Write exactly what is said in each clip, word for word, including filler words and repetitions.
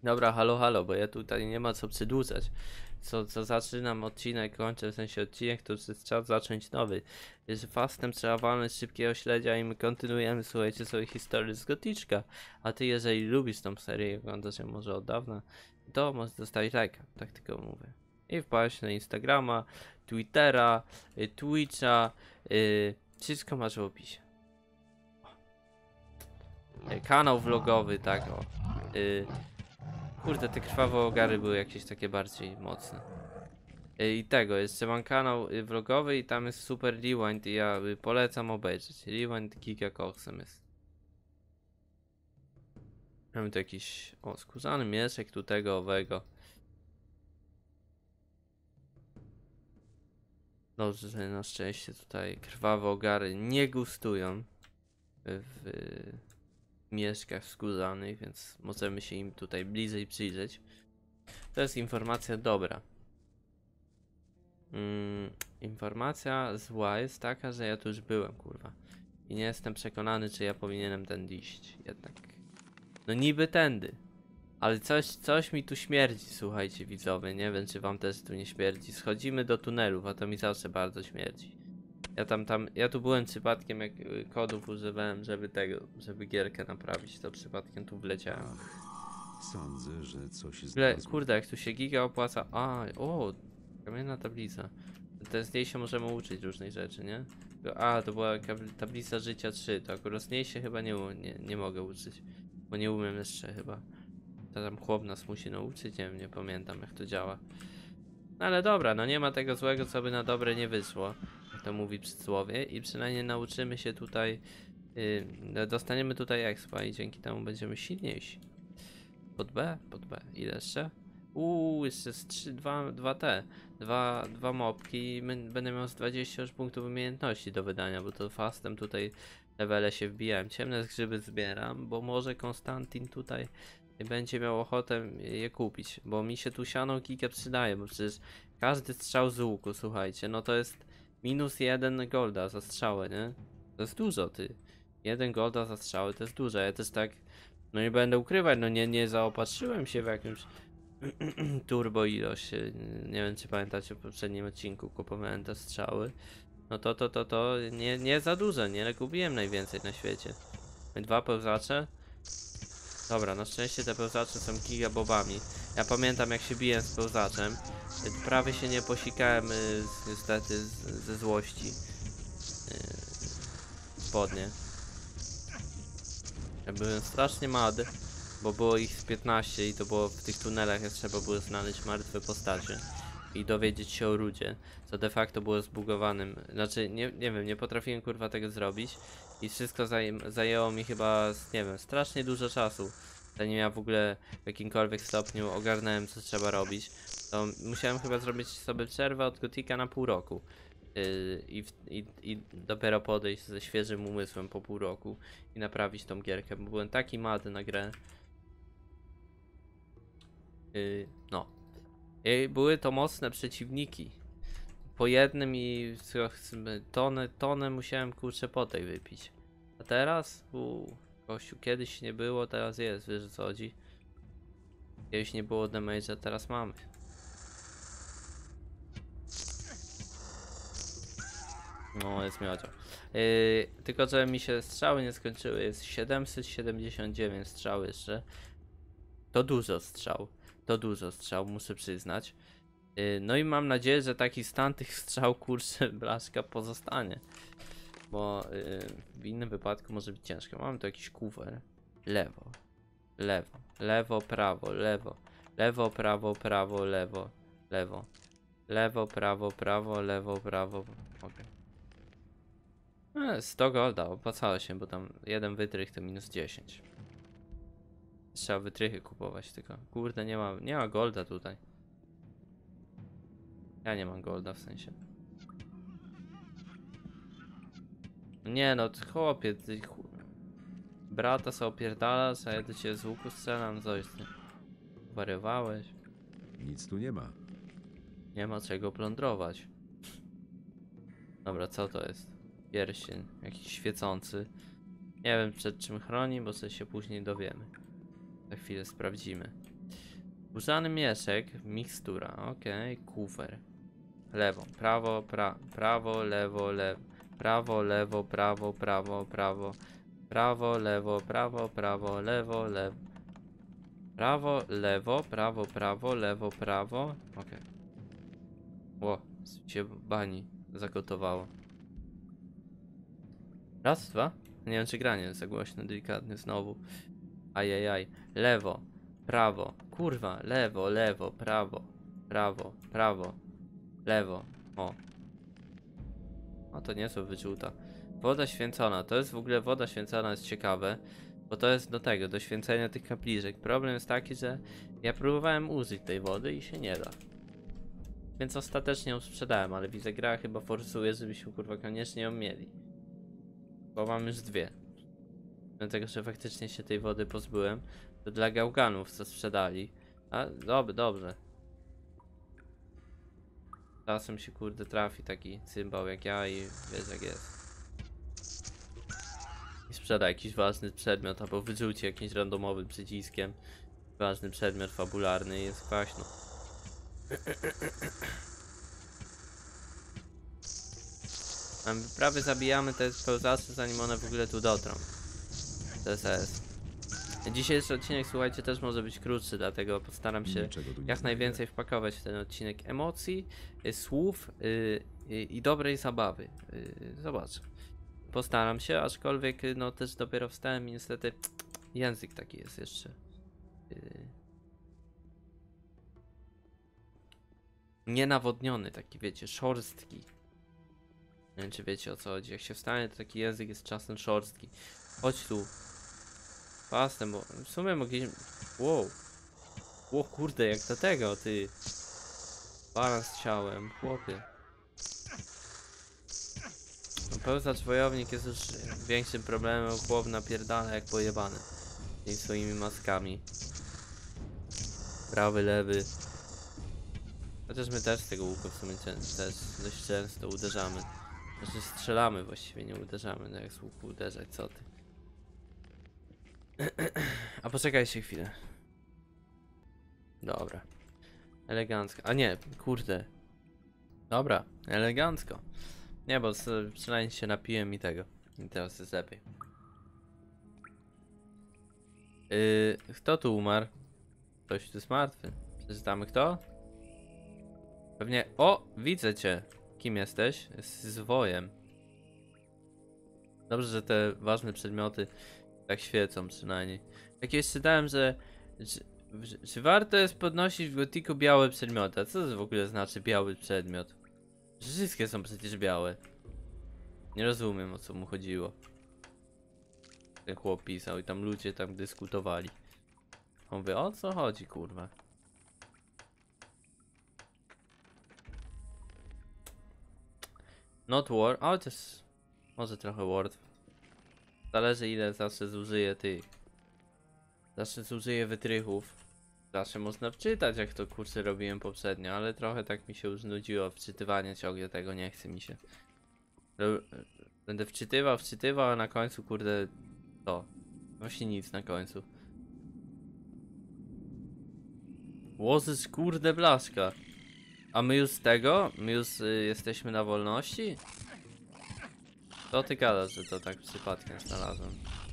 Dobra, halo, halo, bo ja tutaj nie ma co przedłużać. Co, co zaczynam odcinek, kończę w sensie odcinek, to już jest czas zacząć nowy. Jest fastem trzeba walnąć szybkiego śledzia i my kontynuujemy, słuchajcie, sobie historię z Goticzka. A ty, jeżeli lubisz tą serię i oglądasz ją może od dawna, to możesz zostawić lajka, tak tylko mówię. I wpaść na Instagrama, Twittera, y, Twitcha, y, wszystko masz w opisie. Y, kanał vlogowy, tak o. Y, Kurde, te krwawe ogary były jakieś takie bardziej mocne. Y, I tego, jeszcze mam kanał y, vlogowy i tam jest super rewind i ja y, polecam obejrzeć. Rewind Giga Coxem jest. Mamy tu jakiś, o, skórzany mieszek tu tego, owego. Dobrze, że na szczęście tutaj krwawe ogary nie gustują w y, mieszkach skórzanych, więc możemy się im tutaj bliżej przyjrzeć. To jest informacja dobra. Mm, informacja zła jest taka, że ja tu już byłem, kurwa. I nie jestem przekonany, czy ja powinienem tędy iść, jednak. No niby tędy. Ale coś, coś mi tu śmierdzi, słuchajcie widzowie, nie wiem czy wam też tu nie śmierdzi. Schodzimy do tunelów, a to mi zawsze bardzo śmierdzi. Ja tam, tam, ja tu byłem przypadkiem, jak y, kodów używałem, żeby tego, żeby gierkę naprawić, to przypadkiem tu wleciałem. Sądzę, że coś Ble, znalazłem. kurde, jak tu się giga opłaca, a, o, kamienna tablica. To z niej się możemy uczyć różnych rzeczy, nie? A, to była tablica życia trzy, to akurat z niej się chyba nie, nie, nie mogę uczyć. Bo nie umiem jeszcze chyba. To tam chłop nas musi nauczyć, nie wiem, nie pamiętam jak to działa. No ale dobra, no nie ma tego złego, co by na dobre nie wyszło. Jak to mówi przysłowie. I przynajmniej nauczymy się tutaj, yy, dostaniemy tutaj expa i dzięki temu będziemy silniejsi. Pod B? Pod B. Ile jeszcze? Uuu, jeszcze z trzy, dwa T. Dwa, dwa mopki i będę miał z dwadzieścia już punktów umiejętności do wydania, bo to fastem tutaj levele się wbijałem. Ciemne grzyby zbieram, bo może Konstantin tutaj będzie miał ochotę je kupić, bo mi się tu siano giga przydaje, bo przecież każdy strzał z łuku, słuchajcie, no to jest minus jeden golda za strzałę, nie? To jest dużo, ty. Jeden golda za strzałę to jest dużo, ja też tak, no nie będę ukrywać, no nie, nie zaopatrzyłem się w jakimś turbo ilość, nie wiem czy pamiętacie w poprzednim odcinku kupowałem te strzały, no to to to to nie, nie za dużo, nie, ale kupiłem najwięcej na świecie. Dwa pełzacze. Dobra, na szczęście te pełzacze są gigabobami. Ja pamiętam jak się biłem z pełzaczem. Prawie się nie posikałem y, niestety z, ze złości. Y, spodnie. Ja byłem strasznie mad, bo było ich z piętnaście i to było w tych tunelach, jak trzeba było znaleźć martwe postacie i dowiedzieć się o rudzie, co de facto było zbugowanym. Znaczy, nie, nie wiem, nie potrafiłem kurwa tego zrobić i wszystko zaj zajęło mi chyba, nie wiem, strasznie dużo czasu. Zanim ja w ogóle w jakimkolwiek stopniu ogarnąłem, co trzeba robić, to musiałem chyba zrobić sobie przerwę od Gotika na pół roku. Yy, i, w, i, I dopiero podejść ze świeżym umysłem po pół roku i naprawić tą gierkę, bo byłem taki mad na grę. Yy, no. I były to mocne przeciwniki. Po jednym i tonę, tonę musiałem kurczę potek wypić. A teraz? Uuu, gościu, kiedyś nie było, teraz jest, wiesz o co chodzi? Kiedyś nie było damage'a, teraz mamy. No, jest miodzio. Yy, tylko, że mi się strzały nie skończyły. Jest siedemset siedemdziesiąt dziewięć strzał jeszcze. To dużo strzał. To dużo strzał, muszę przyznać. Yy, no i mam nadzieję, że taki stan tych strzał, kurczę, blaszka pozostanie. Bo yy, w innym wypadku może być ciężko. Mamy tu jakiś kufer. Lewo. Lewo. Lewo, prawo, lewo. Lewo, prawo, prawo, lewo. Lewo. Lewo, prawo, prawo, lewo, prawo. Okay. E, sto golda, opłacało się, bo tam jeden wytrych to minus dziesięć. Trzeba wytrychy kupować tylko. Kurde, nie ma, nie ma golda tutaj. Ja nie mam golda w sensie. Nie no, ty chłopie, ty chu... brata sobie opierdalasz, a ja do ciebie z łuku strzelam, coś ty. Wariowałeś. Nic tu nie ma. Nie ma czego plądrować. Dobra, co to jest? Pierścień, jakiś świecący. Nie wiem przed czym chroni, bo coś się później dowiemy. Za chwilę sprawdzimy. Użany mieszek, mikstura, okej, okay. Kufer. Lewo, prawo, pra, prawo, lewo, lewo, prawo, lewo, prawo, prawo, prawo, prawo, lewo, prawo, prawo, lewo, lewo, prawo, lewo, prawo, prawo, lewo, prawo, okej. Okay. Ło, się bani zagotowało. Raz, dwa? Nie wiem, czy granie jest za głośno, delikatnie znowu. Ajajaj. Lewo, prawo, kurwa, lewo, lewo, prawo, prawo, prawo, lewo, o. O, to niezłe wyczuta. Woda święcona, to jest w ogóle woda święcona, jest ciekawe, bo to jest do tego, do święcenia tych kapliczek. Problem jest taki, że ja próbowałem użyć tej wody i się nie da. Więc ostatecznie ją sprzedałem, ale widzę, gra chyba forsuje, żebyśmy kurwa koniecznie ją mieli. Bo mam już dwie. Dlatego, że faktycznie się tej wody pozbyłem. To dla gałganów, co sprzedali. A, dobrze, dobrze. Czasem się kurde trafi taki cymbał jak ja i wiesz jak jest. I sprzeda jakiś ważny przedmiot, albo wyrzuci jakimś randomowym przyciskiem ważny przedmiot fabularny i jest kwaśno. A my prawie zabijamy te pełzacze, zanim one w ogóle tu dotrą. T S S. Dzisiejszy odcinek, słuchajcie, też może być krótszy, dlatego postaram się jak najwięcej wpakować w ten odcinek emocji, y, słów y, y, i dobrej zabawy. Y, zobacz. Postaram się, aczkolwiek y, no też dopiero wstałem i niestety język taki jest jeszcze. Y, nienawodniony, taki wiecie, szorstki. Nie wiem, czy wiecie o co chodzi. Jak się wstanie, to taki język jest czasem szorstki. Chodź tu. Pasem, bo w sumie mogliśmy... Wow. O kurde, jak do tego, ty. Balans ciałem, chłopie. No, pełzacz wojownik jest już większym problemem, chłop napierdala jak pojebany. Tymi swoimi maskami. Prawy, lewy. Chociaż my też z tego łuku w sumie też dość często uderzamy. Znaczy strzelamy właściwie, nie uderzamy, no jak z łuku uderzać, co ty. A poczekajcie chwilę. Dobra. Elegancko. A nie, kurde. Dobra, elegancko. Nie, bo przynajmniej się napiłem i tego. I teraz jest lepiej. Yy, kto tu umarł? Ktoś tu jest martwy. Przeczytamy kto? Pewnie... O! Widzę cię. Kim jesteś? Jest zwojem. Dobrze, że te ważne przedmioty tak świecą przynajmniej. Jakieś czytałem, że, że, że, że warto jest podnosić w gotiku białe przedmioty. A co to w ogóle znaczy biały przedmiot? Wszystkie są przecież białe. Nie rozumiem, o co mu chodziło. Ten chłop pisał i tam ludzie tam dyskutowali. On mówi, o co chodzi, kurwa? Not war, ale też może trochę word. Zależy ile zawsze zużyję tych. Zawsze zużyję wytrychów. Zawsze można wczytać, jak to kurczę robiłem poprzednio, ale trochę tak mi się już nudziło wczytywanie ciągle tego, nie chce mi się. Będę wczytywał, wczytywał, a na końcu kurde to. Właśnie nic na końcu. Łożysz kurde blaszka. A my już z tego? My już y, jesteśmy na wolności? To ty gadasz, że to tak przypadkiem znalazłem.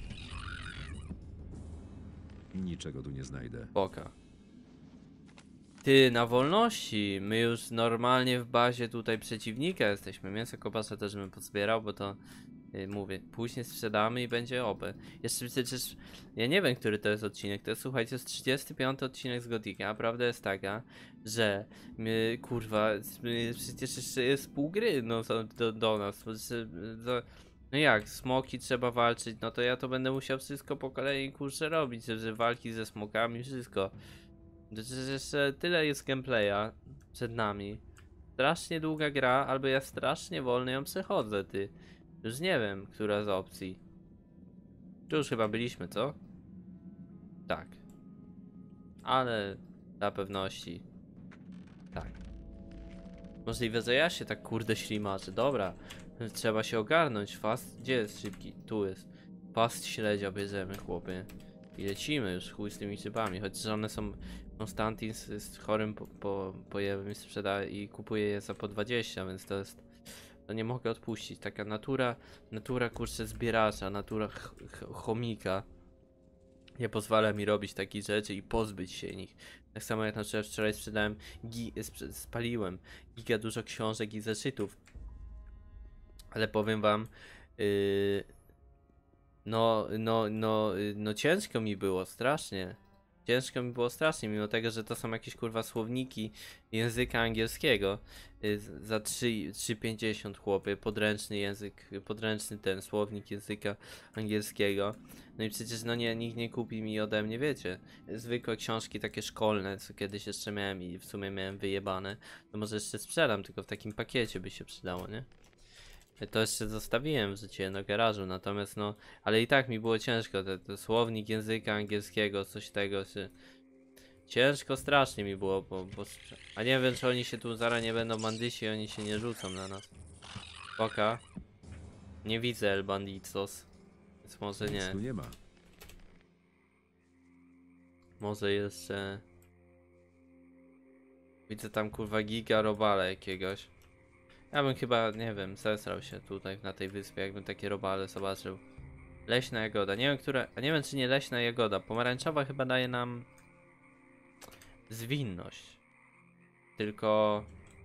Niczego tu nie znajdę. Boka. Ty, na wolności. My już normalnie w bazie tutaj przeciwnika jesteśmy. Mięso kopasa też bym pozbierał, bo to yy, mówię, później sprzedamy i będzie oby. Jeszcze przecież, ja nie wiem, który to jest odcinek. To jest, słuchajcie, jest trzydziesty piąty odcinek z Gotika. A prawda jest taka, że my, kurwa, my, przecież jeszcze jest pół gry no, do, do nas. Do, no jak, smoki trzeba walczyć, no to ja to będę musiał wszystko po kolei kurczę robić, że walki ze smokami, wszystko. Przecież jeszcze tyle jest gameplaya przed nami. Strasznie długa gra, albo ja strasznie wolno ją przechodzę, ty. Już nie wiem, która z opcji. Tu już chyba byliśmy, co? Tak. Ale dla pewności. Tak. Możliwe, że ja się tak kurde ślimaczę. Dobra. Trzeba się ogarnąć. Fast. Gdzie jest szybki? Tu jest. Fast śledzia bierzemy, chłopie. I lecimy już chuj z tymi grzybami, chociaż one są... Konstantin z, z chorym po, po, pojewem sprzeda i kupuje je za po dwadzieścia, więc to jest... To nie mogę odpuścić. Taka natura, natura kurczę zbieracza, natura ch ch chomika nie pozwala mi robić takich rzeczy i pozbyć się nich. Tak samo jak na przykład wczoraj sprzedałem, gi sprze spaliłem giga dużo książek i zeszytów. Ale powiem wam, yy, no, no, no, yy, no ciężko mi było, strasznie. Ciężko mi było strasznie, mimo tego, że to są jakieś kurwa słowniki języka angielskiego. Yy, za trzy pięćdziesiąt chłopie, podręczny język, podręczny ten słownik języka angielskiego. No i przecież no nie, nikt nie kupi mi ode mnie, wiecie, zwykłe książki takie szkolne, co kiedyś jeszcze miałem i w sumie miałem wyjebane. To może jeszcze sprzedam, tylko w takim pakiecie by się przydało, nie? To jeszcze zostawiłem w życiu na garażu, natomiast no, ale i tak mi było ciężko, te, te słownik języka angielskiego, coś tego się... Ciężko strasznie mi było, bo, bo... A nie wiem, czy oni się tu zaraz nie będą bandyci, oni się nie rzucą na nas. Poka. Nie widzę El Banditos, więc może Nic nie. tu nie ma. Może jeszcze... Widzę tam kurwa giga robala jakiegoś. Ja bym chyba, nie wiem, zesrał się tutaj na tej wyspie, jakbym takie robale zobaczył. Leśna jagoda, nie wiem które, a nie wiem czy nie leśna jagoda, pomarańczowa chyba daje nam zwinność. Tylko...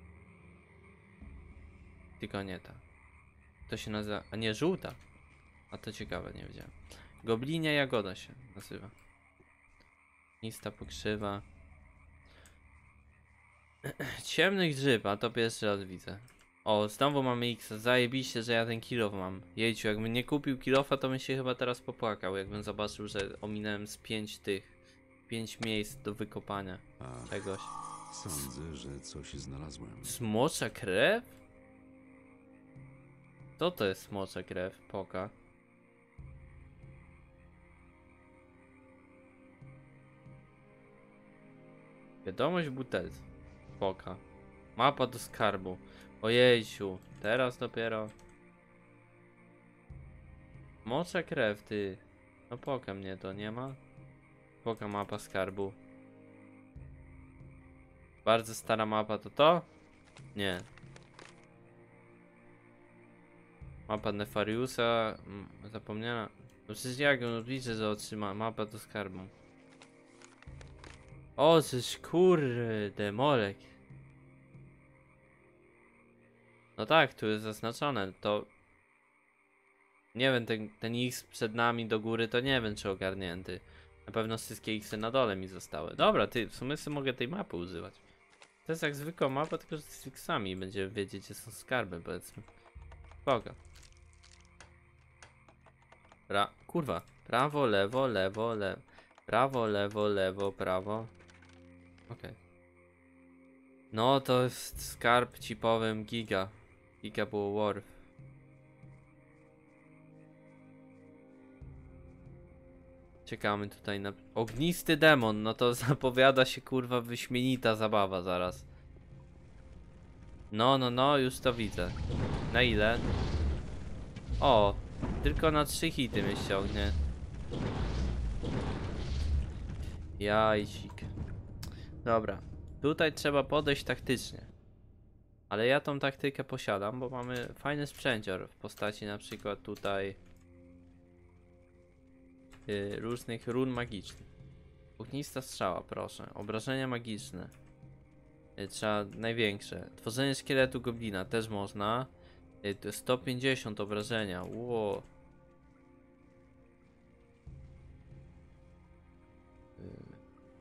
Tylko nie ta. To się nazywa, a nie żółta. A to ciekawe, nie wiedziałem. Goblinia jagoda się nazywa. Nista pokrzywa. Ciemnych grzyb, a to pierwszy raz widzę. O, znowu mamy X, zajebiście, że ja ten kilof mam. Jejciu, jakbym nie kupił kilofa, to bym się chyba teraz popłakał, jakbym zobaczył, że ominąłem z pięć tych, pięć miejsc do wykopania Ach, czegoś. sądzę, że coś znalazłem. Smocza krew? Co to jest smocza krew? Poka. Wiadomość w butelce. Poka. Mapa do skarbu. Ojejciu, teraz dopiero. Mocza krew, ty. No poka mnie to nie ma. Poka mapa skarbu. Bardzo stara mapa to to? Nie. Mapa Nefariusa. mm, Zapomniana. No przecież jak ją liczę, że otrzyma mapa do skarbu. O, coś kurde, molek. No tak, tu jest zaznaczone, to... Nie wiem, ten, ten X przed nami do góry, to nie wiem czy ogarnięty. Na pewno wszystkie Xy na dole mi zostały. Dobra, ty, w sumie sobie mogę tej mapy używać. To jest jak zwykła mapa, tylko że z Xami będziemy wiedzieć, gdzie są skarby, powiedzmy. Boga. Pra... Kurwa. Prawo, lewo, lewo, lewo. Prawo, lewo, lewo, prawo. Okej. Okay. No to jest skarb chipowym giga. Giga było Wharf. Czekamy tutaj na... Ognisty demon, no to zapowiada się kurwa wyśmienita zabawa zaraz. No, no, no, już to widzę. Na ile? O, tylko na trzy hity mnie ściągnie. Jajcik. Dobra, tutaj trzeba podejść taktycznie. Ale ja tą taktykę posiadam, bo mamy fajny sprzęcior w postaci na przykład tutaj yy, różnych run magicznych. Ognista strzała, proszę. Obrażenia magiczne. Yy, trzeba największe. Tworzenie szkieletu goblina też można. Yy, to jest sto pięćdziesiąt obrażenia. Ło. Yy.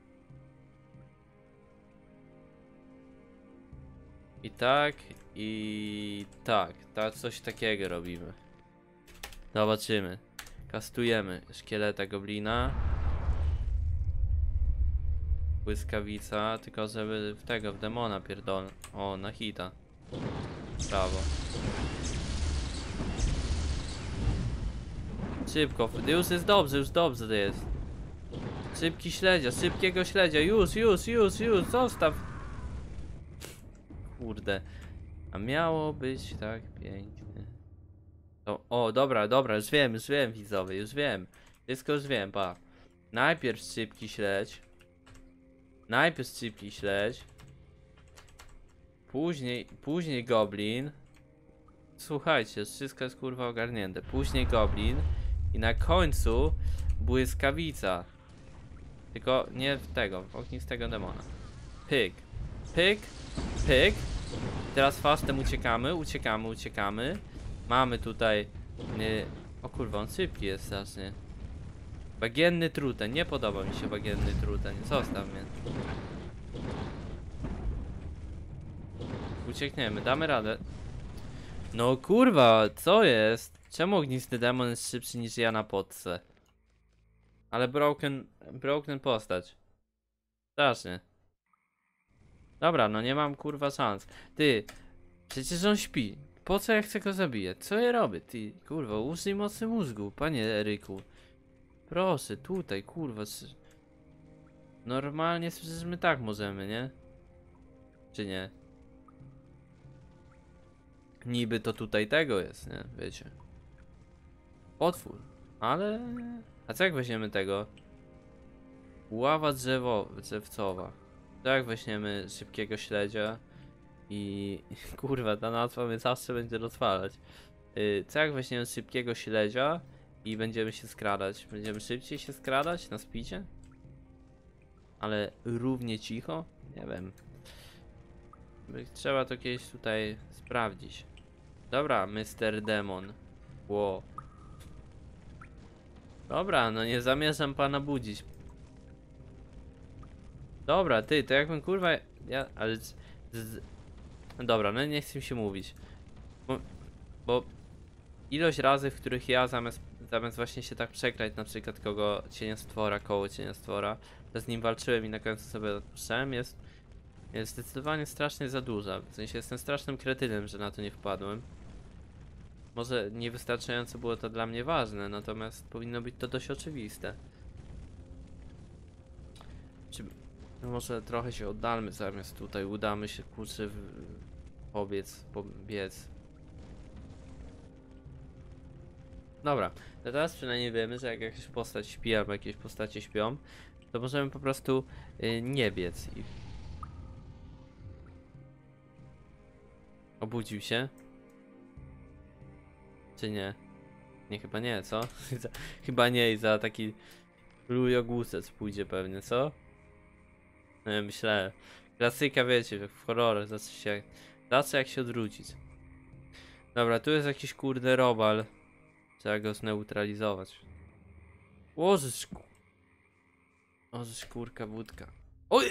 I tak, i tak, tak, coś takiego robimy. Zobaczymy. Kastujemy szkieleta goblina. Błyskawica, tylko żeby w tego, w demona pierdolę. O, na hita. Brawo. Szybko, już jest dobrze, już dobrze to jest. Szybki śledzia, szybkiego śledzia, już, już, już, już, zostaw. Kurde. A miało być tak pięknie. To, o, dobra, dobra, już wiem, już wiem widzowie, już wiem. Wszystko już wiem, pa. Najpierw szybki śledź. Najpierw szybki śledź. Później, później goblin. Słuchajcie, wszystko jest kurwa ogarnięte. Później goblin. I na końcu błyskawica. Tylko nie w tego, w ognistego demona. Pyk. Pyk. Pyk. Teraz fastem uciekamy, uciekamy, uciekamy. Mamy tutaj... Nie, o kurwa, on szybki jest strasznie. Bagienny truten, nie podoba mi się bagienny truten. Zostaw mnie. Uciekniemy, damy radę. No kurwa, co jest? Czemu ognisty demon jest szybszy niż ja na podce? Ale broken, broken postać. Strasznie. Dobra, no nie mam kurwa szans. Ty, przecież on śpi. Po co ja chcę go zabijać? Co ja robię? Ty, kurwa, użyj mocy mózgu, panie Eryku. Proszę, tutaj, kurwa. Normalnie przecież my tak możemy, nie? Czy nie? Niby to tutaj tego jest, nie? Wiecie. Potwór. Ale... A co jak weźmiemy tego? Ława drzewo... drzewcowa. To jak weźmiemy szybkiego śledzia i... Kurwa, ta nazwa mnie zawsze będzie rozwalać. Yy, co jak weźmiemy szybkiego śledzia i będziemy się skradać? Będziemy szybciej się skradać na spicie? Ale równie cicho? Nie wiem. Trzeba to kiedyś tutaj sprawdzić. Dobra, mister Demon. Ło. Dobra, no nie zamierzam pana budzić. Dobra, ty, to jakbym kurwa... Ja, ale... Z, z... No dobra, no nie chcę mi się mówić. Bo, bo... Ilość razy, w których ja zamiast, zamiast właśnie się tak przekrać, na przykład kogo cieniostwora, koło cieniostwora, to z nim walczyłem i na końcu sobie odpuszczałem, jest... Jest zdecydowanie strasznie za duża. W sensie jestem strasznym kretynem, że na to nie wpadłem. Może niewystarczająco było to dla mnie ważne, natomiast powinno być to dość oczywiste. Czy... No może trochę się oddalmy, zamiast tutaj udamy się kurczę w... pobiec, pobiec. Dobra, to teraz przynajmniej wiemy, że jak jakaś postać śpi albo jakieś postacie śpią, to możemy po prostu yy, nie biec. I... Obudził się? Czy nie? Nie, chyba nie, co? Chyba nie i za taki lujogłusec pójdzie pewnie, co? Nie, myślę. Klasyka, wiecie, w horrorach zawsze się... Zawsze jak się odwrócić. Dobra, tu jest jakiś kurde robal. Trzeba go zneutralizować. Łożysz ku... Łożysz kurka budka. Oj!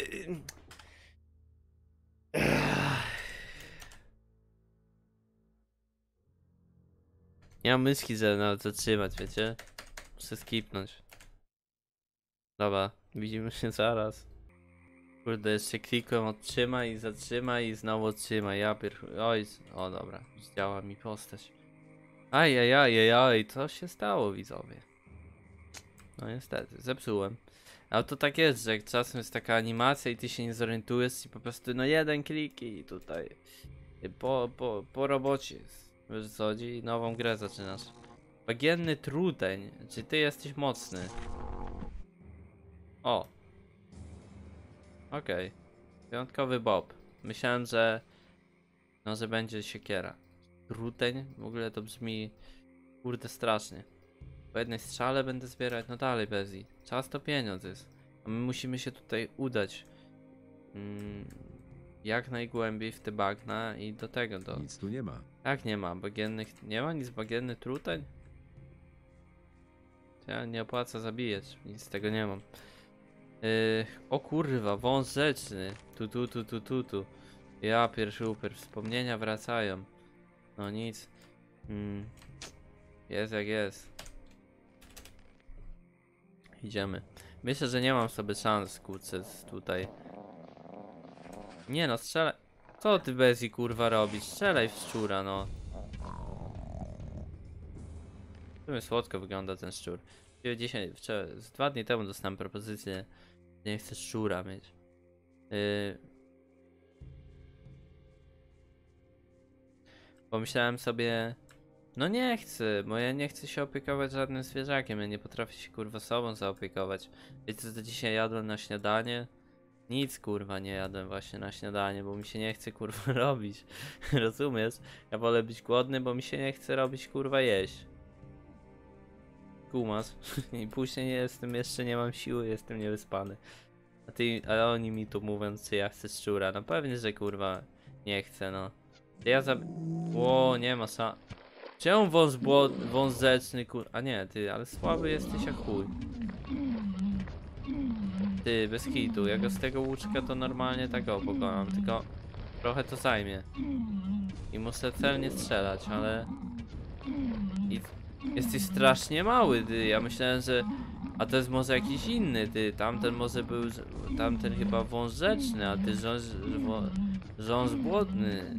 Nie mam myszki, żeby nawet zatrzymać, wiecie? Muszę skipnąć. Dobra, widzimy się zaraz. Kurde, jeszcze klikłem odtrzymaj i zatrzymaj i znowu odtrzymaj. Ja pier... Oj, o dobra, działa mi postać. Ajajajajaj, co się stało, widzowie? No niestety, zepsułem. Ale to tak jest, że jak czasem jest taka animacja i ty się nie zorientujesz i po prostu no jeden klik i tutaj po, po, po robocie jest. Wiesz co chodzi? I nową grę zaczynasz. Bagienny truteń, czy ty jesteś mocny? O. Okej. Okay. Wyjątkowy Bob. Myślałem, że... No, że będzie siekiera. Truteń? W ogóle to brzmi... Kurde strasznie. Po jednej strzale będę zbierać, no dalej Bezi. Czas to pieniądz jest. A my musimy się tutaj udać. Mm, jak najgłębiej w te bagna i do tego, do... Nic tu nie ma. Jak nie ma? Bagiennych... Nie ma nic bagienny truteń? Ja nie opłaca zabijać, nic z tego nie mam. Yy, o kurwa, wąs rzeczny. Tu, tu, tu, tu, tu, tu. Ja pierwszy uper, wspomnienia wracają. No nic. Mm. Jest jak jest. Idziemy. Myślę, że nie mam sobie szans, kurczę, tutaj. Nie no, strzelaj. Co ty Bezi kurwa robisz? Strzelaj w szczura, no. Tu słodko wygląda ten szczur. Dzisiaj, wczoraj, z dwa dni temu dostałem propozycję. Nie chcę szczura mieć. Yy... Pomyślałem sobie, No nie chcę, bo ja nie chcę się opiekować żadnym zwierzakiem, ja nie potrafię się kurwa sobą zaopiekować. Wiecie co dzisiaj jadłem na śniadanie? Nic kurwa nie jadłem właśnie na śniadanie, bo mi się nie chce kurwa robić. Rozumiesz? Ja wolę być głodny, bo mi się nie chce robić kurwa jeść. Kumas. I później jestem, jeszcze nie mam siły, jestem niewyspany. A ty, ale oni mi tu mówią, czy ja chcę szczura. No pewnie, że kurwa nie chcę, no. Ja za... Ło, nie ma sa... Czemu wąs błot, wąs rzeczny kur... A nie, ty, ale słaby jesteś jak chuj. Ty, bez kitu, jak go z tego łuczka to normalnie tak go pokonam, tylko trochę to zajmie. I muszę celnie strzelać, ale... I... Jesteś strasznie mały, ty, ja myślałem, że... A to jest może jakiś inny, ty, tamten może był... Tamten chyba wąs rzeczny, a ty rząs... Rząs błotny.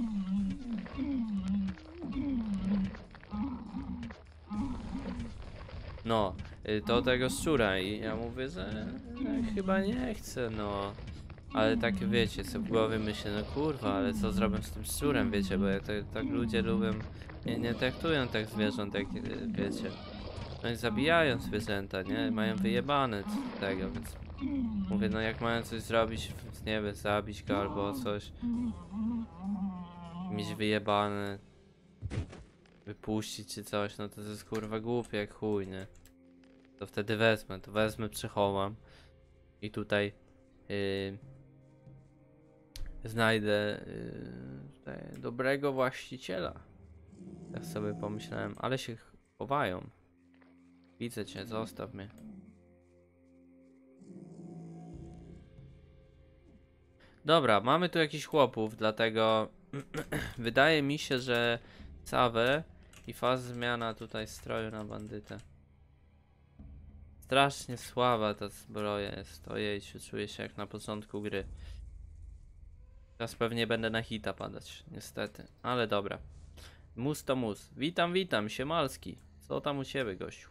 No, y, to tego szczura i ja mówię, że ja chyba nie chcę, no. Ale tak wiecie, co w głowie myślę, no kurwa, ale co zrobię z tym szczurem, wiecie, bo ja tak, tak ludzie lubią, nie, nie traktują tak zwierząt, jak y, wiecie. No i zabijają zwierzęta, nie? Mają wyjebane z tego, więc mówię, no jak mają coś zrobić, nie wiem, zabić go albo coś, mieć wyjebane, wypuścić czy coś, no to, to jest kurwa głupie jak chuj, nie? To wtedy wezmę, to wezmę, przechowam i tutaj yy, znajdę yy, tutaj dobrego właściciela. Tak sobie pomyślałem, ale się chowają. Widzę cię, zostaw mnie. Dobra, mamy tu jakichś chłopów, dlatego wydaje mi się, że Sawę i faz zmiana tutaj stroju na bandytę. Strasznie słaba ta zbroja jest, ojejciu, czuję się jak na początku gry. Teraz pewnie będę na hita padać, niestety, ale dobra. Mus to mus. Witam, witam, Siemalski. Co tam u ciebie, gościu?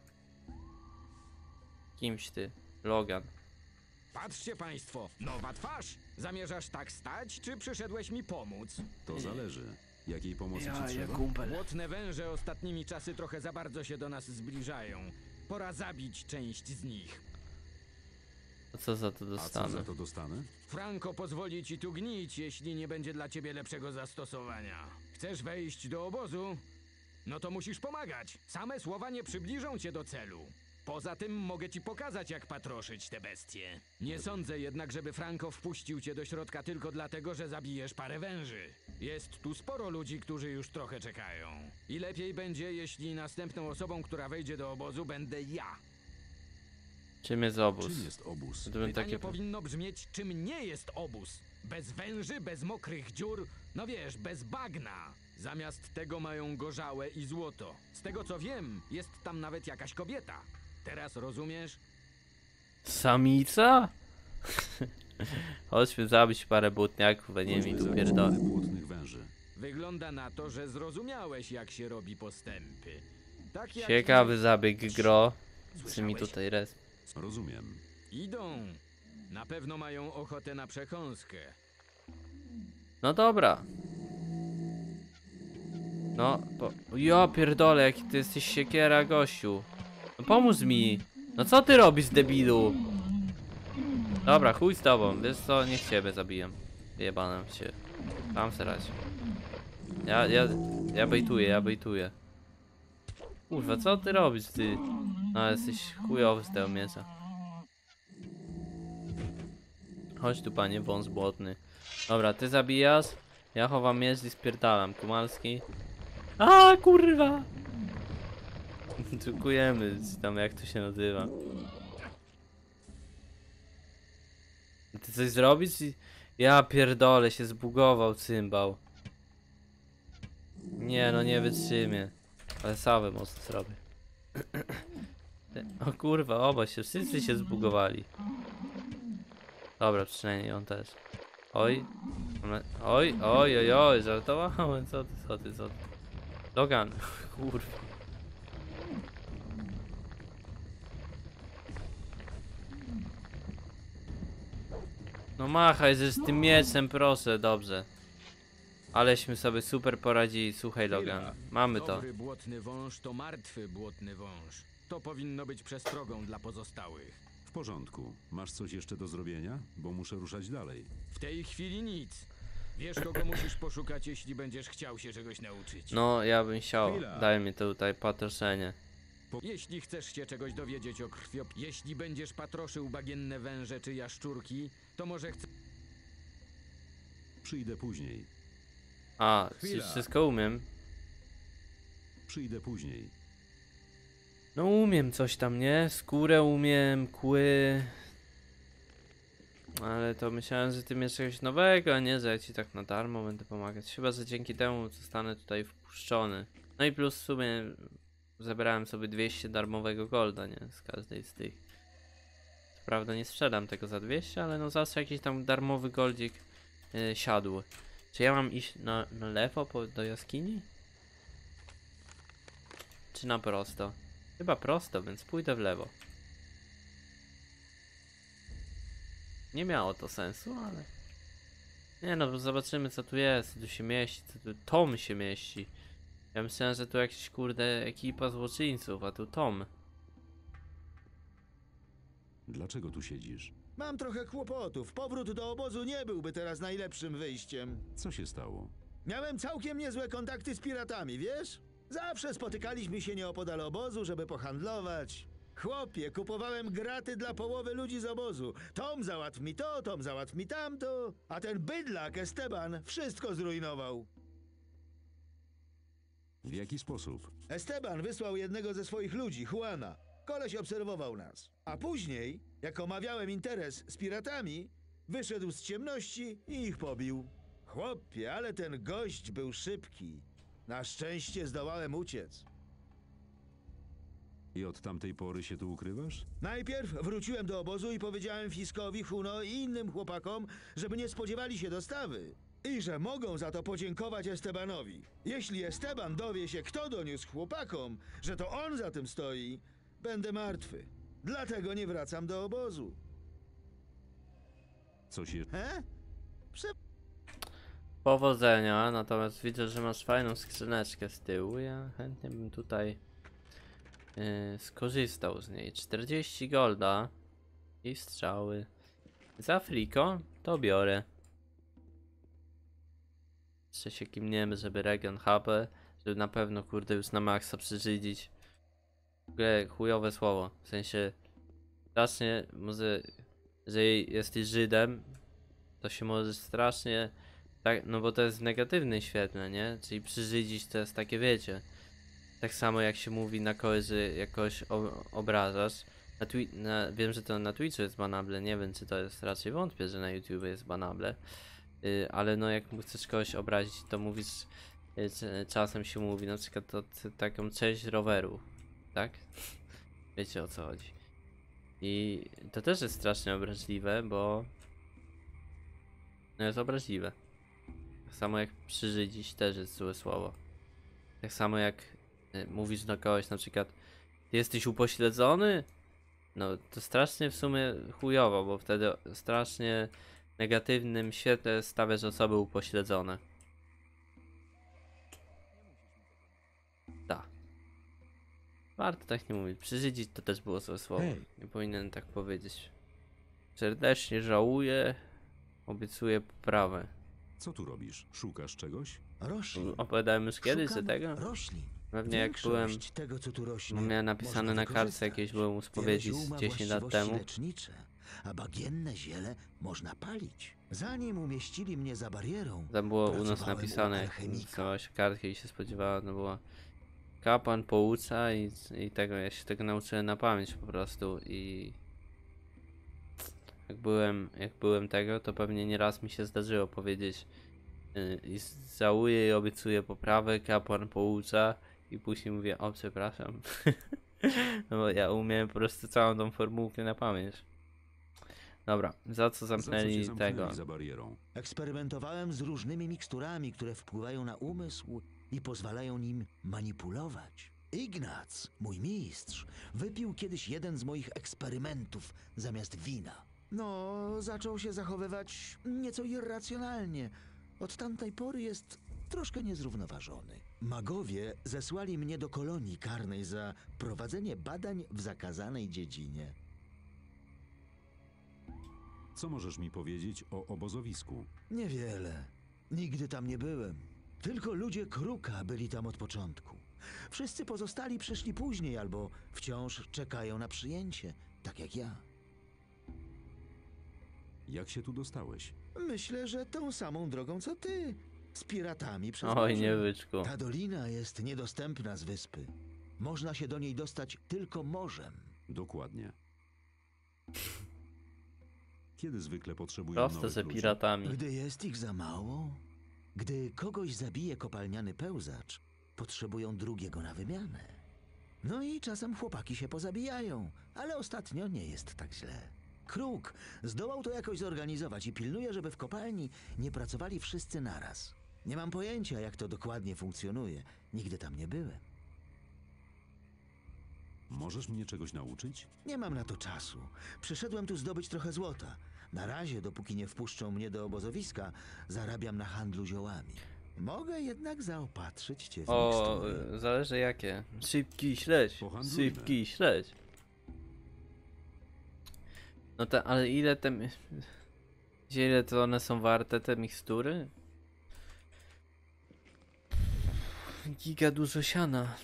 Kimś ty? Logan. Patrzcie państwo, nowa twarz. Zamierzasz tak stać, czy przyszedłeś mi pomóc? To zależy. Jakiej pomocy Ja, ci ja trzeba? kumpel. Błotne węże ostatnimi czasy trochę za bardzo się do nas zbliżają. Pora zabić część z nich. A co za to A co dostanę? za to dostanę? Franco pozwoli ci tu gnić, jeśli nie będzie dla ciebie lepszego zastosowania. Chcesz wejść do obozu? No to musisz pomagać. Same słowa nie przybliżą cię do celu. Poza tym mogę ci pokazać, jak patroszyć te bestie. Nie sądzę jednak, żeby Franco wpuścił cię do środka tylko dlatego, że zabijesz parę węży. Jest tu sporo ludzi, którzy już trochę czekają. I lepiej będzie, jeśli następną osobą, która wejdzie do obozu, będę ja. Czym jest obóz? Czym jest obóz? Gdybym Pytanie takie... powinno brzmieć, czym nie jest obóz. Bez węży, bez mokrych dziur, no wiesz, bez bagna. Zamiast tego mają gorzałe i złoto. Z tego co wiem, jest tam nawet jakaś kobieta. Teraz rozumiesz? Samica? Chodźmy zabić parę butniaków, a nie mi Chodźmy tu zabić pierdolę. parę błotnych węży. Wygląda na to, że zrozumiałeś, jak się robi postępy. Tak jak Ciekawy zabieg, gro. Co mi Słyszałeś? tutaj res... Rozumiem. idą. Na pewno mają ochotę na przekąskę. No dobra. No, po... Ja pierdolę, jaki ty jesteś siekiera, gościu. No pomóż mi. No co ty robisz, debilu? Dobra, chuj z tobą. Wiesz co, niech ciebie zabiję. Wyjebane się. Tam serać. Ja, ja, ja bejtuję, ja bejtuję. Kurwa, co ty robisz, ty? No, jesteś chujowy z tego mięsa. Chodź tu, panie wąs błotny. Dobra, ty zabijasz. Ja chowam miecz i spierdalam. Kumalski. A kurwa! Dziękujemy, tam jak to się nazywa. Ty coś zrobisz? I- Ja pierdolę, się zbugował cymbał. Nie no, nie wytrzymię. Ale same mocno zrobię. O kurwa, oba się, wszyscy się zbugowali. Dobra, przynajmniej on też. Oj. Ona- Oj, oj, oj, oj, żartowałem, co ty, co ty, co ty. Logan, kurwa. No machaj ze z tym mieczem, proszę, dobrze. Aleśmy sobie super poradzili, słuchaj Logan. Chwila. Mamy to. Dobry błotny wąż to martwy błotny wąż. To powinno być przestrogą dla pozostałych. W porządku. Masz coś jeszcze do zrobienia? Bo muszę ruszać dalej. W tej chwili nic. Wiesz, kogo musisz poszukać, jeśli będziesz chciał się czegoś nauczyć. No, ja bym chciał. Chwila. Daj mi tutaj patroszenie. Jeśli chcesz się czegoś dowiedzieć o krwiop... Jeśli będziesz patroszył bagienne węże czy jaszczurki, to może chcesz... Przyjdę później. A, Chwila. czy wszystko umiem? Przyjdę później. No umiem coś tam, nie? Skórę umiem, kły. Ale to myślałem, że ty masz czegoś nowego, a nie, że ja ci tak na darmo będę pomagać. Chyba, że dzięki temu zostanę tutaj wpuszczony. No i plus w sumie zebrałem sobie dwieście darmowego golda, nie? Z każdej z tych. Co prawda nie sprzedam tego za dwieście, ale no zawsze jakiś tam darmowy goldzik yy, siadł. Czy ja mam iść na, na lewo po, do jaskini? Czy na prosto? Chyba prosto, więc pójdę w lewo. Nie miało to sensu, ale... Nie no, zobaczymy co tu jest, co tu się mieści, co tu... Tom się mieści. Ja myślałem, że tu jakiś kurde ekipa złoczyńców, a tu Tom. Dlaczego tu siedzisz? Mam trochę kłopotów. Powrót do obozu nie byłby teraz najlepszym wyjściem. Co się stało? Miałem całkiem niezłe kontakty z piratami, wiesz? Zawsze spotykaliśmy się nieopodal obozu, żeby pohandlować. Chłopie, kupowałem graty dla połowy ludzi z obozu. Tom załatw mi to, Tom załatw mi tamto. A ten bydlak Esteban wszystko zrujnował. W jaki sposób? Esteban wysłał jednego ze swoich ludzi, Juana. Koleś obserwował nas. A później, jak omawiałem interes z piratami, wyszedł z ciemności i ich pobił. Chłopie, ale ten gość był szybki. Na szczęście zdołałem uciec. I od tamtej pory się tu ukrywasz? Najpierw wróciłem do obozu i powiedziałem Fiskowi, Huno i innym chłopakom, żeby nie spodziewali się dostawy. I że mogą za to podziękować Estebanowi. Jeśli Esteban dowie się, kto doniósł chłopakom, że to on za tym stoi, będę martwy. Dlatego nie wracam do obozu. Co się... He? Prze... Powodzenia, natomiast widzę, że masz fajną skrzyneczkę z tyłu. Ja chętnie bym tutaj yy, skorzystał z niej. czterdzieści golda i strzały. Za friko to biorę. Jeszcze się kimniemy, żeby region H P, żeby na pewno kurde już na maksa przyżydzić. W ogóle chujowe słowo, w sensie strasznie może, jeżeli jesteś Żydem, to się możesz strasznie, tak, no bo to jest w negatywnym świetle, nie? Czyli przyżydzić to jest takie, wiecie, tak samo jak się mówi na kogoś, że jakoś o, obrażasz. Na twi na, wiem, że to na Twitchu jest banable, nie wiem czy to jest, raczej wątpię, że na YouTube jest banable. Yy, ale no jak chcesz kogoś obrazić, to mówisz, yy, czasem się mówi na przykład to, to, taką część roweru, tak? Wiecie o co chodzi. I to też jest strasznie obraźliwe, bo no jest obraźliwe. Tak samo jak przyżydzić też jest złe słowo. Tak samo jak y, mówisz na kogoś na przykład ty jesteś upośledzony? No to strasznie w sumie chujowo, bo wtedy strasznie negatywnym świetle stawiasz osoby upośledzone. Tak. Warto tak nie mówić. Przyżydzić to też było złe słowo. Hej. Nie powinienem tak powiedzieć. Serdecznie żałuję. Obiecuję poprawę. Co tu robisz? Szukasz czegoś? Roślin. Opowiadałem już kiedyś, że Szukam tego? roślin. Pewnie jak byłem, Większość tego, co tu rośnie, no miałem napisane można na kartce wykorzystać. jakieś byłem u spowiedzi Wiele ziół z ma dziesięć lat właściwości temu. lecznicze, a bagienne ziele można palić. Zanim umieścili mnie za barierą, Tam było u nas pracowałem napisane, u jak alchemika. dostała się kartkę i się spodziewała, no była kapłan poucza i, i tego, ja się tego nauczyłem na pamięć po prostu i jak byłem, jak byłem tego, to pewnie nieraz mi się zdarzyło powiedzieć yy, i żałuję i obiecuję poprawę, kapłan poucza i później mówię, o przepraszam, no bo ja umiałem po prostu całą tą formułkę na pamięć. Dobra, za co Za co zamknęli cię zamknęli tego? za barierą? Eksperymentowałem z różnymi miksturami, które wpływają na umysł i pozwalają nim manipulować. Ignac, mój mistrz, wypił kiedyś jeden z moich eksperymentów zamiast wina. No, zaczął się zachowywać nieco irracjonalnie. Od tamtej pory jest troszkę niezrównoważony. Magowie zesłali mnie do kolonii karnej za prowadzenie badań w zakazanej dziedzinie. Co możesz mi powiedzieć o obozowisku? Niewiele. Nigdy tam nie byłem. Tylko ludzie Kruka byli tam od początku. Wszyscy pozostali przyszli później albo wciąż czekają na przyjęcie, tak jak ja. Jak się tu dostałeś? Myślę, że tą samą drogą co ty. Z piratami przez Oj, morze. nie byczku. Ta dolina jest niedostępna z wyspy. Można się do niej dostać tylko morzem. Dokładnie. Kiedy zwykle potrzebują Proste nowych ze ludzi? piratami. Gdy jest ich za mało, gdy kogoś zabije kopalniany pełzacz, potrzebują drugiego na wymianę. No i czasem chłopaki się pozabijają, ale ostatnio nie jest tak źle. Kruk zdołał to jakoś zorganizować i pilnuje, żeby w kopalni nie pracowali wszyscy naraz. Nie mam pojęcia, jak to dokładnie funkcjonuje. Nigdy tam nie byłem. Możesz mnie czegoś nauczyć? Nie mam na to czasu. Przyszedłem tu zdobyć trochę złota. Na razie, dopóki nie wpuszczą mnie do obozowiska, zarabiam na handlu ziołami. Mogę jednak zaopatrzyć cię w O, mikstury. y, zależy jakie. Szybki śledź. Pohandlujmy. Szybki śledź. No to, ale ile te... mi- Wiecie, ile to one są warte, te mikstury? Giga dużo siana.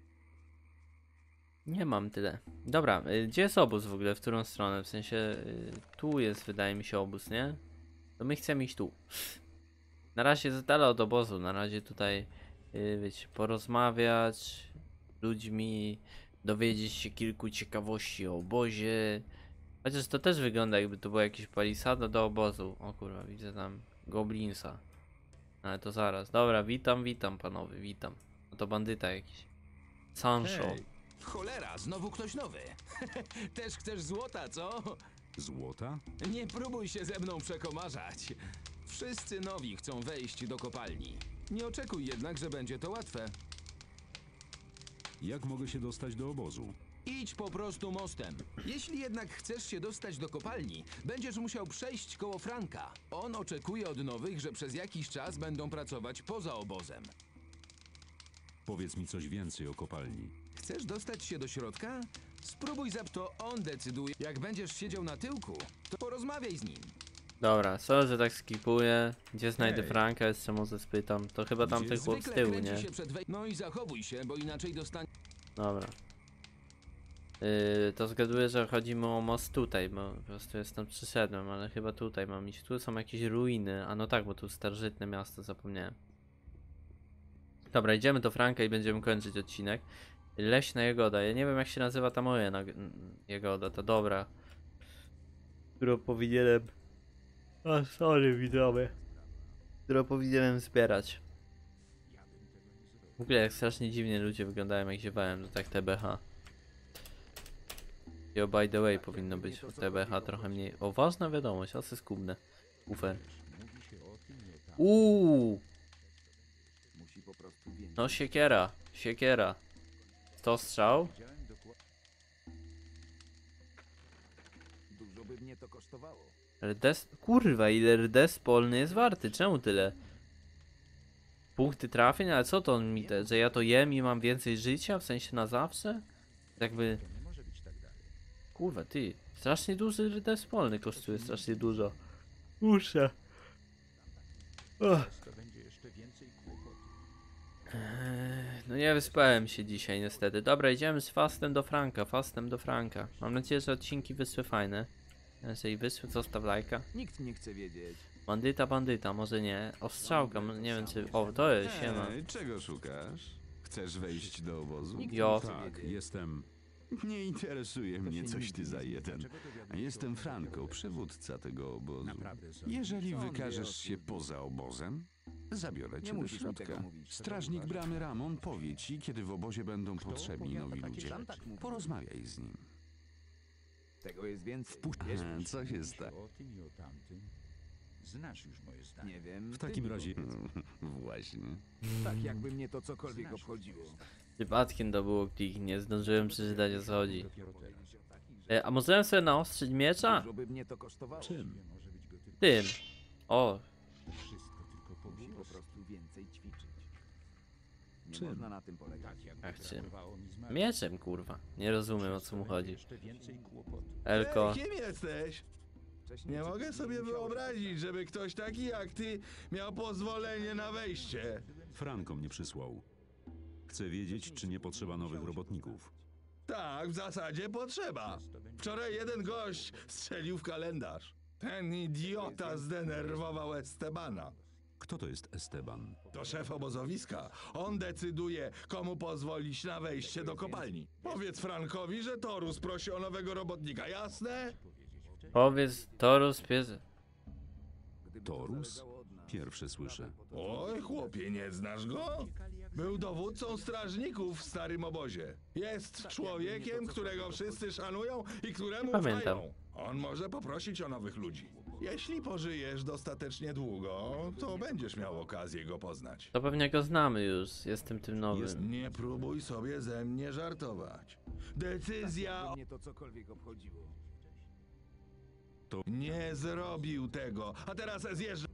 Nie mam tyle. Dobra, y, gdzie jest obóz w ogóle? W którą stronę? W sensie, y, tu jest, wydaje mi się, obóz, nie? To my chcemy iść tu. Na razie z dala od obozu, na razie tutaj, y, wiecie, porozmawiać z ludźmi, dowiedzieć się kilku ciekawości o obozie. Chociaż to też wygląda, jakby to była jakaś palisada do obozu. O kurwa, widzę tam goblinsa. Ale to zaraz. Dobra, witam, witam panowie, witam. No to bandyta jakiś. Sancho. Hej. Cholera, znowu ktoś nowy. Też chcesz złota, co? Złota? Nie próbuj się ze mną przekomarzać. Wszyscy nowi chcą wejść do kopalni. Nie oczekuj jednak, że będzie to łatwe. Jak mogę się dostać do obozu? Idź po prostu mostem. Jeśli jednak chcesz się dostać do kopalni, będziesz musiał przejść koło Franka. On oczekuje od nowych, że przez jakiś czas będą pracować poza obozem. Powiedz mi coś więcej o kopalni. Chcesz dostać się do środka? Spróbuj zap, to on decyduje. Jak będziesz siedział na tyłku, to porozmawiaj z nim. Dobra, sorry, że tak skipuję. Gdzie znajdę Hej. Franka? Jeszcze może spytam. To chyba Gdzie tamty chłop z Zwykle tyłu, kręci nie? się przed wej- No i zachowuj się, bo inaczej dostanie. Dobra. Yy, to zgaduję, że chodzi mu o most tutaj, bo po prostu jestem przyszedłem, ale chyba tutaj mam iść. Tu są jakieś ruiny, a no tak, bo tu starożytne miasto, zapomniałem. Dobra, idziemy do Franka i będziemy kończyć odcinek. Leśna jagoda, ja nie wiem jak się nazywa ta moja nag- jagoda, ta dobra. Którą powinienem... A sorry widzowie. Którą powinienem zbierać. W ogóle jak strasznie dziwnie ludzie wyglądają jak ziewałem, to tak T B H. I o by the way powinno być w T B H trochę mniej. O, ważna wiadomość, asy skubne. Ufer. Uuu. No siekiera, siekiera. sto strzał? Dużo by mnie to kosztowało. Rdes... Kurwa, ile rdes polny jest warty? Czemu tyle? Punkty trafień? Ale co to on mi te, że ja to jem i mam więcej życia? W sensie na zawsze? Jakby... Kurwa, ty. Strasznie duży rdes polny kosztuje, strasznie dużo. Muszę. No nie wyspałem się dzisiaj niestety. Dobra, idziemy z fastem do Franka, fastem do Franka. Mam nadzieję, że odcinki wyszły fajne. Jeżeli wyszły, zostaw lajka. Nikt nie chce wiedzieć. Bandyta, bandyta, może nie. Ostrzałka, m- nie wiem czy... O, to jest, siema. Ej, czego szukasz? Chcesz wejść do obozu? Jo. Tak, jestem... Nie interesuje mnie coś ty za jeden. Jestem Franco, przywódca tego obozu. Jeżeli wykażesz się poza obozem, zabiorę cię do środka. Strażnik bramy Ramon powie ci, kiedy w obozie będą potrzebni nowi ludzie. Porozmawiaj z nim. Tego jest więcej. E, Co się stanie? Znasz już moje zdanie. Nie wiem. W takim razie... Właśnie. Tak jakby mnie to cokolwiek obchodziło. Przypadkiem to było klik, nie zdążyłem przeczytać o co chodzi. E, a możemy sobie naostrzyć miecza? Dużo by mnie to kosztowało. Czym? Tym. O, Musi po prostu więcej ćwiczyć. Czym? Jak czym? Mieczem, kurwa. Nie rozumiem, o co mu chodzi. Elko. Ej, kim jesteś? Nie mogę sobie wyobrazić, żeby ktoś taki jak ty miał pozwolenie na wejście. Franco mnie przysłał. Chcę wiedzieć, czy nie potrzeba nowych robotników. Tak, w zasadzie potrzeba. Wczoraj jeden gość strzelił w kalendarz. Ten idiota zdenerwował Estebana. Kto to jest Esteban? To szef obozowiska. On decyduje, komu pozwolić na wejście do kopalni. Powiedz Frankowi, że Torus prosi o nowego robotnika, jasne? Powiedz Torus pies... Torus? Pierwsze słyszę. Oj, chłopie, nie znasz go? Był dowódcą strażników w starym obozie. Jest człowiekiem, którego wszyscy szanują i któremu Pamiętam. ufają. On może poprosić o nowych ludzi. Jeśli pożyjesz dostatecznie długo, to będziesz miał okazję go poznać. To pewnie go znamy już. Jestem tym nowym. Nie próbuj sobie ze mnie żartować. Decyzja... Mnie to cokolwiek obchodziło. Nie zrobił tego. A teraz zjeżdżaj.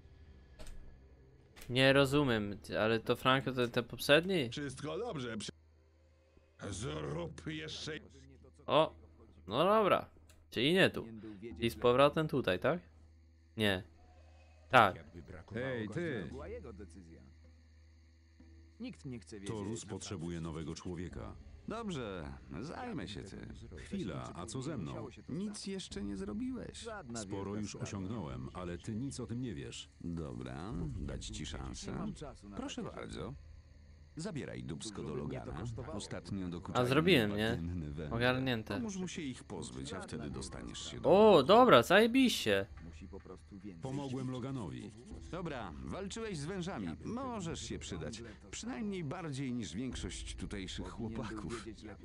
Nie rozumiem, ale to Franco to ten poprzedni? Wszystko dobrze. Przy... Zrób jeszcze... O! No dobra. Czyli nie tu. I z powrotem tutaj, tak? Nie. Tak. Hej, ty! była jego decyzja. Nikt nie chce wiedzieć. Torus potrzebuje nowego człowieka. Dobrze, zajmę się tym. Chwila, a co ze mną? Nic jeszcze nie zrobiłeś. Żadna Sporo wielka już sprawa. osiągnąłem, ale ty nic o tym nie wiesz. Dobra, dać ci szansę. Nie mam czasu na Proszę takie bardzo. Zabieraj dubsko do Dużo by mnie to Logana. kosztowało. Ostatnio do A zrobiłem, nie? Ogarnięte. Pomóż mu się ich pozbyć, a wtedy dostaniesz się do... O, dobra, zajebiście. Musi po prostu więcej. Pomogłem Loganowi. Dobra, walczyłeś z wężami. Możesz się przydać. Przynajmniej bardziej niż większość tutejszych chłopaków.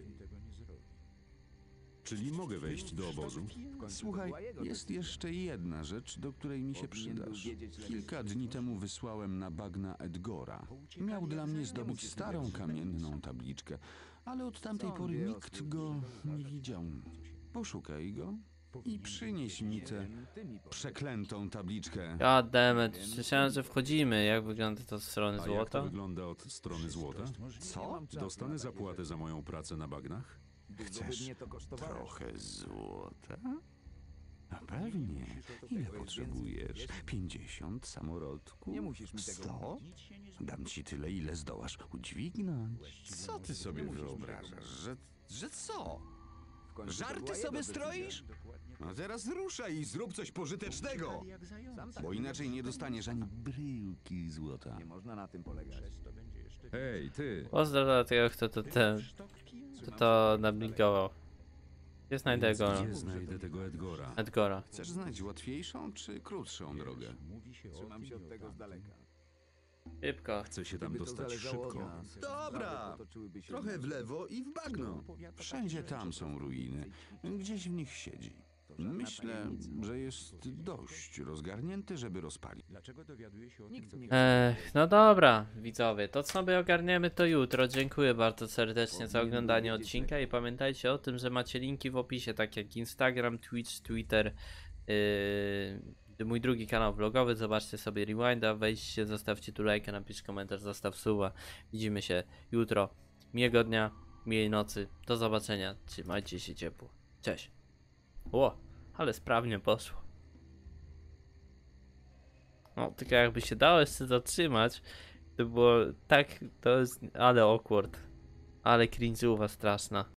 Czyli mogę wejść do obozu? Słuchaj, jest jeszcze jedna rzecz, do której mi się przydasz. Kilka dni temu wysłałem na bagna Edgora. Miał dla mnie zdobyć starą kamienną tabliczkę, ale od tamtej pory nikt go nie widział. Poszukaj go i przynieś mi tę przeklętą tabliczkę. God damn it. Słyszałem, że wchodzimy. Jak wygląda to z strony A jak to złota? wygląda od strony złota? Co? Dostanę zapłatę za moją pracę na bagnach? Chcesz trochę złota? A pewnie. Ile potrzebujesz? Pięćdziesiąt samorodków? Nie musisz mi tego Sto? Dam ci tyle, ile zdołasz udźwignąć. Co ty sobie wyobrażasz? Że, że co? W końcu to Żarty była sobie jego stroisz? A teraz ruszaj i zrób coś pożytecznego. Bo inaczej nie dostaniesz ani bryłki złota. Nie można na tym polegać. Hej, ty! Pozdro dla tego, kto to ten... Kto to nablinkował. Gdzie znajdę go? Gdzie znajdę tego Edgora? Edgora. Chcesz znać łatwiejszą czy krótszą drogę? Trzymam się od tego z daleka. Szybko. Chcę się tam Gdyby to dostać zależało od szybko. nas, Dobra. sprawy potoczyłyby się Trochę w inaczej. lewo i w bagno. Wszędzie tam są ruiny. Gdzieś w nich siedzi. Myślę, że jest dość rozgarnięty, żeby rozpalić. Nikt nie Ech, no dobra, widzowie, to co sobie ogarniemy to jutro. Dziękuję bardzo serdecznie za oglądanie odcinka i pamiętajcie o tym, że macie linki w opisie, tak jak Instagram, Twitch, Twitter, yy, mój drugi kanał vlogowy. Zobaczcie sobie Rewinda, wejdźcie, zostawcie tu lajka, napisz komentarz, zostaw suba. Widzimy się jutro. Miłego dnia, miłej nocy, do zobaczenia, trzymajcie się ciepło. Cześć. Ło, ale sprawnie poszło. No, tylko jakby się dało jeszcze zatrzymać, to było tak, to jest, ale awkward. Ale cringe'uwa straszna.